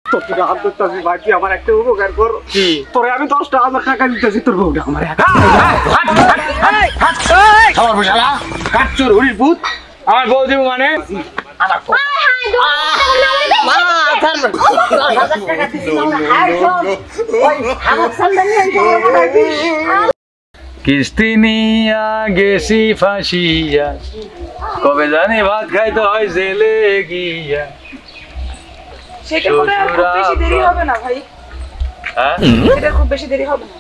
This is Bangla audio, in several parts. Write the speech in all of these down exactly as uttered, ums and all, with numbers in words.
তোর হাত ধরতেছি ভাই, তুই আমার একটা উপকার কর। কি? তোরে আমি দশটা হাজার টাকা দিতেছি, তোর বউটা আমার আমার বসালা কাচ্চুর হরির ভূত আমার বউ দিব মানে কিস্তি নিয়া গেছি ফাঁসিয়া, কবে জানি ভাত খাইতে হয় জেলে গিয়া। সেটা খুব বেশি দেরি হবে না ভাই, সেটা খুব বেশি দেরি হবে না।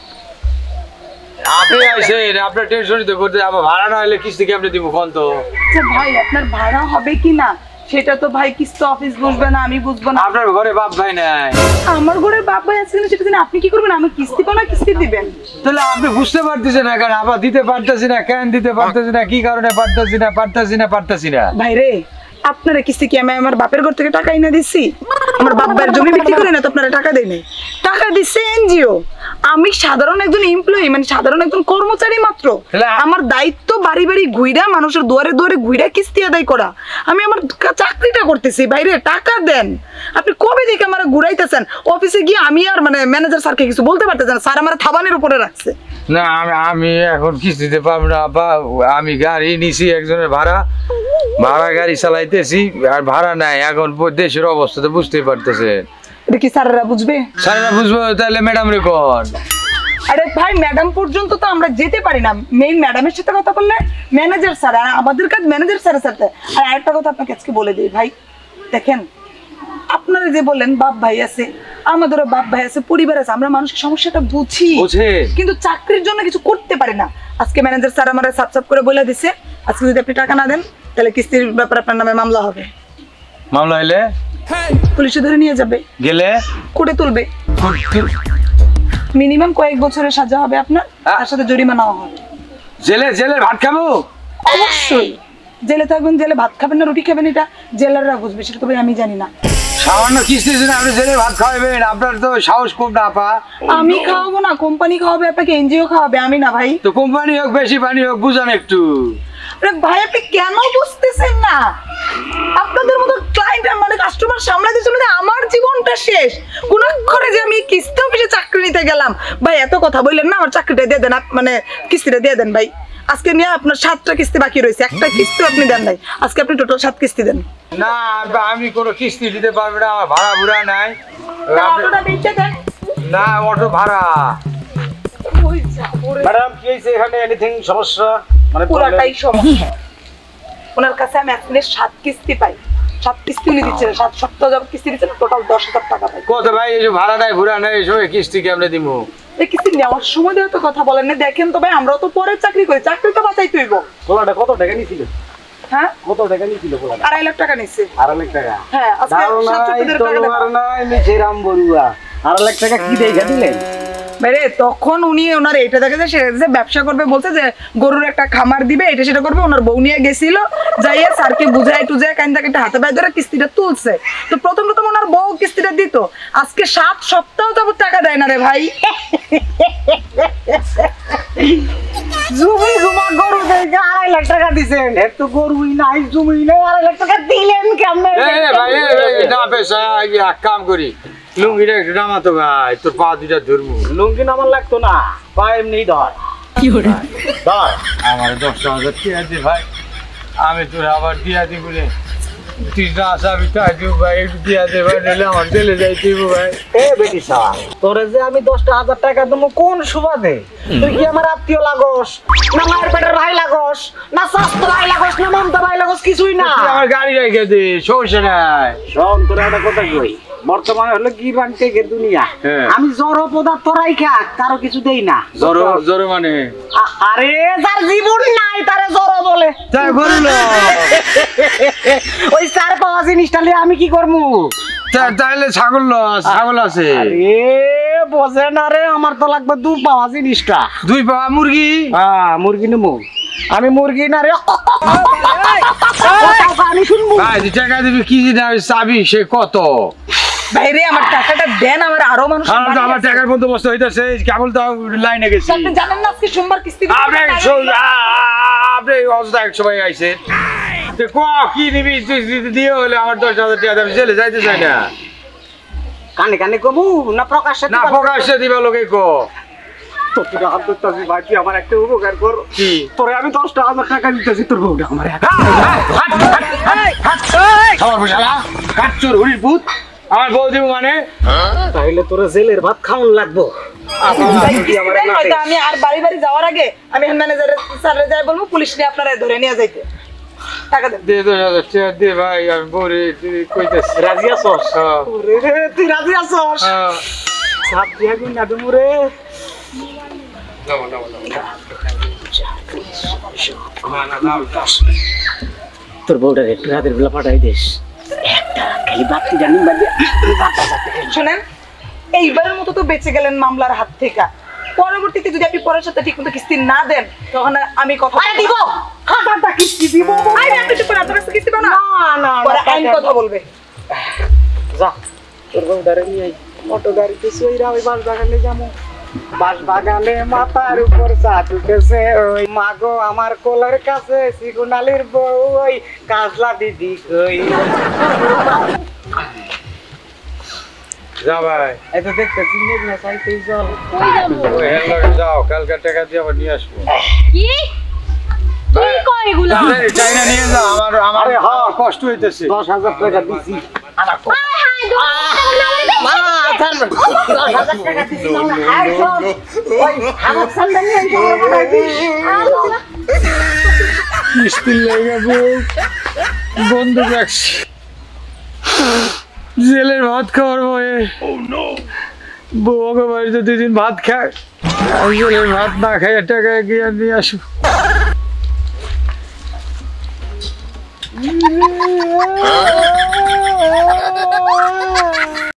আপনি আইসেন, আপনার টেনশন নিতে করতে আবার ভাড়া না হলে কিস্তি কেমনে দিব কোন তো? আচ্ছা ভাই, আপনার ভাড়া হবে কি না সেটা তো ভাই কিস্তি অফিস বুঝবে না, আমি বুঝবো না। আপনার ঘরে বাপ ভাই নাই? আমার ঘরে বাপ ভাই আছে কিনা সেটা জানি, আপনি কি করবেন? আমি কিস্তি পাবো না কিস্তি দিবেন? তাহলে আপনি বুঝতে পারতেছেন না কেন? আবার দিতে পারতেছি না কেন? দিতে পারতেছি না কি কারণে? পারতেছি না পারতেছি না পারতেছি না ভাই রে, আপনারা কিস্তি কি আমি আমার বাপের ঘর থেকে টাকা এনে দিচ্ছি? আমার বাপ ভাইয়ের জমি বিক্রি করে না তো আপনারা টাকা দেয় নাই, টাকা দিচ্ছে এনজিও। আমি সাধারণ একজন এমপ্লয়ি, মানে সাধারণ একজন কর্মচারী মাত্র। আমার দায়িত্ব বাড়ি বাড়ি ঘুইরা মানুষের দুয়ারে দুয়ারে ঘুইরা কিস্তি আদায় করা। আমি আমার চাকরিটা করতেছি, বাইরে টাকা দেন। আপনি কবে থেকে আমার ঘুরাইতেছেন? অফিসে গিয়ে আমি আর মানে ম্যানেজার স্যারকে কিছু বলতে পারতেছেন না, স্যার আমার থাবানের উপরে রাখছে। না আমি আমি এখন কিস্তিতে পাবো না আপা, আমি গাড়ি নিছি একজনের ভাড়া, ভাড়া গাড়ি চালাইতেছি আর ভাড়া নাই। এখন দেশের অবস্থা তো বুঝতেই পারতেছেন। এটা কি স্যারেরা বুঝবে? স্যারেরা বুঝবো তাহলে ম্যাডাম রে কোন? আরে ভাই, ম্যাডাম পর্যন্ত তো আমরা যেতে পারি না, মেইন ম্যাডামের সাথে কথা বললে ম্যানেজার স্যার, আর আমাদের কাজ ম্যানেজার স্যারের সাথে। আর আরেকটা কথা আপনাকে আজকে বলে দিই ভাই, দেখেন আপনারা যে বললেন বাপ ভাই আছে, আমাদেরও বাপ ভাই আছে, পরিবার আছে, আমরা মানুষের সমস্যাটা বুঝি, কিন্তু চাকরির জন্য কিছু করতে পারি না। আজকে ম্যানেজার স্যার আমার সাপ সাপ করে বলে দিছে, আজকে যদি আপনি টাকা না দেন তাহলে কিস্তির ব্যাপারে আপনার নামে মামলা হবে। মামলা হইলে পুলিশে ধরে নিয়ে যাবে, গেলে কোর্টে তুলবে, মিনিমাম কয়েক বছরের সাজা হবে আপনার, তার সাথে জরিমানাও হবে। জেলে জেলে ভাত খাবো? অবশ্যই জেলে থাকবেন, জেলে ভাত খাবেন না রুটি খাবেন এটা জেলাররা বুঝবে, সেটা তবে আমি জানি না। সামান্য কিস্তি জন্য আপনি জেলে ভাত খাওয়াবেন? আপনার তো সাহস কম না আপা। আমি খাওয়াবো না, কোম্পানি খাওয়াবে আপনাকে, এনজিও খাওয়াবে, আমি না ভাই। তো কোম্পানি হোক বেশি পানি হোক বুঝান একটু। আরে ভাই, আপনি কেন বুঝতেছেন না? আপনাদের মতো ক্লায়েন্ট মানে কাস্টমার সামলাতে চলে আমার জীবনটা শেষ। কোন করে যে আমি কিস্তি অফিসে চাকরি নিতে গেলাম, ভাই এত কথা বললেন না, আমার চাকরিটা দিয়ে দেন, মানে কিস্তিটা দিয়ে দেন ভাই। আজকে নিয়ে আপনার সাতটা কিস্তি বাকি রয়েছে, একটা কিস্তি আপনি দেন নাই, আজকে আপনি টোটাল সাত কিস্তি দেন। না আমি কোনো কিস্তি দিতে পারবো না, আমার ভাড়া ভুড়া নাই। অটোটা বেচে দেন। না অটো ভাড়া। ম্যাডাম কি হয়েছে এখানে? এনিথিং সমস্যা? মানে পুরাটাই সমস্যা। ওনার কাছে আমি এখনো সাত কিস্তি পাই, সাত কিস্তি উনি দিচ্ছেন, সাত সপ্তাহ যাবত কিস্তি দিচ্ছেন, টোটাল দশ হাজার টাকা পাই। কত ভাই এই যে ভাড়া নাই ভুড়া নাই এই সময় কিস্তি কেমনে দিব? এই কিস্তি নেওয়ার সময় দিয়ে তো কথা বলেন না, দেখেন তো ভাই আমরাও তো পরে চাকরি করি, চাকরি তো বাঁচাই তুইব। পোলাটা কত টাকা নিয়েছিল? হ্যাঁ কত টাকা নিয়েছিল পোলাটা? আড়াই লাখ টাকা নিচ্ছে। আড়াই লাখ টাকা? হ্যাঁ আজকে বড়ুয়া আড়াই লাখ টাকা কি দেখা দিলেন? বাইরে তখন উনি ওনার এটা দেখে যে সে ব্যবসা করবে, বলছে যে গরুর একটা খামার দিবে, এটা সেটা করবে। ওনার বউ নিয়ে গেছিল, যাইয়া স্যারকে বুঝায় টুজায় কাইন্দা কেটে হাতে পায়ে ধরে কিস্তিটা তুলছে। তো প্রথম প্রথম ওনার বউ কিস্তিটা দিত, আজকে সাত সপ্তাহ যাবত টাকা দেয় না রে ভাই। জমি জমা গরু দেখে আড়াই লাখ টাকা দিচ্ছেন, এর তো গরুই নাই জমি নাই, আড়াই লাখ টাকা দিলেন কেমন? এক কাম করি, লুঙ্গিটা একটু নামাতো ভাই, তোর পা দুইটা ধরবো। লুঙ্গি নামার লাগতো না, পা এমনি ধর। কি করে ধর আমার দশটা হাজার দিয়া দে ভাই, আমি তোর আবার দিয়া দি বলে তুই না আসাবি তাই দিব ভাই, একটু দিয়া দে ভাই, নাহলে আমার জেলে যাই দিব ভাই। এ বেটি সাহা, তোরে যে আমি দশটা হাজার টাকা দেবো কোন সুবাদে? তুই কি আমার আত্মীয় লাগস, না মায়ের পেটের ভাই লাগস, না স্বাস্থ্য ভাই লাগস, না মমতা ভাই লাগস? কিছুই না। আমার গাড়ি রেখে দে, সমস্যা নাই। শোন তোর একটা কথা কই, বর্তমানে হলো কি বান্টেকের দুনিয়া। আমি জড় পদার্থ রাইখা কারো কিছু দেই না। জড় জড় মানে? আরে যার জীবন নাই তারে জড় বলে। তাই বললো ওই চার পাওয়া জিনিসটা নিয়ে আমি কি করবো? তাহলে ছাগল ছাগল আছে? আরে বোঝে না রে, আমার তো লাগবে দু পাওয়া জিনিসটা। দুই পাওয়া মুরগি? হ্যাঁ মুরগি নেবো আমি, মুরগি না রে। আমি শুনবো টাকা দিবি কি চাবি সে কত? বাইরে আমার টাকাটা দেন, আমার আরো মানুষ আমার টাকার বন্দোবস্ত হইতেছে, কেবল তো লাইনে গেছি। আপনি জানেন না আজকে সোমবার কিস্তি আপনি আপনি অবস্থা এক সময় আইসেন, কি নিবি দিয়ে হলে আমার দশ হাজার টাকা জেলে যাইতে চাই না। কানে কানে কমু না প্রকাশ্যে না প্রকাশ্যে দিবা লোকে কো তোর তোর হাত ধরতেছি ভাই তুই আমার একটা উপকার কর কি তোরে আমি দশটা হাজার টাকা দিতেছি তোর বউটা আমার আমার বসালা কাচ্চুর হুড়ির পুত আমার বউ দিব মানে তাইলে তোরে জেলের ভাত খাওয়ান লাগবো হয়তো আমি আর বাড়ি বাড়ি যাওয়ার আগে আমি ম্যানেজার স্যারে যাই বলবো পুলিশ নিয়ে আপনারা ধরে নিয়ে যাইতে টাকা দেন দে দশ হাজার টাকা দে ভাই আমি বউরে কইতেছি রাজি আছস হ্যাঁ। ওরে রে, তুই রাজি আছস হ্যাঁ। সাপ দিয়া গুন না ডুমুরে তোর বউটার একটু রাতের বেলা পাঠাই দিস একটা খালি বাতি জানি বাজে শোনেন এইবারের মতো তো বেঁচে গেলেন মামলার হাত থেকে পরবর্তীতে যদি আপনি পরের সাথে ঠিকমতো কিস্তি না দেন তখন আর আমি কথা আরে দিব হাজারটা কিস্তি দিব আরে আপনি চুপ করেন, আপনার কাছে কিস্তি পাও না না না পরে আইন কথা বলবে যা তোর বউটারে নিয়ে আই অটো গাড়িতে সইরা ওই বাস বাগানে যাবো বাস বাগানে মাথার উপর চাঁদ উঠেছে ওই মাগো আমার কোলের কাছে সিগুনালির বউ ওই কাজলা দিদি কই যা ভাই এই তো দেখতেছি মেঘনা চাইতেই চল কই যাবো ওই হেল লাগে যাও কালকে টাকা দিয়ে আবার নিয়ে আসবো কি কি কয় এগুলো তাড়াতাড়ি চাইনা নিয়ে যাও আমার আমার আরে হ্যাঁ। আমার কষ্ট হইতেছে দশ হাজার টাকা দিছি আমার হায় হায় দোকান মা ছাড়বেন দশ হাজার টাকা দিছি না আয় চল ওই আমার সামনে নিয়ে আইছো আমার বাড়ি দিস কিস্তি লেগে বউ বন্ধ রাখছি জেলের ভাত খাওয়ার ভয়ে বউ ওকে বাড়িতে দুদিন ভাত খায় আর জেলের ভাত না খাইয়ে টাকা গিয়ে নিয়ে আসবো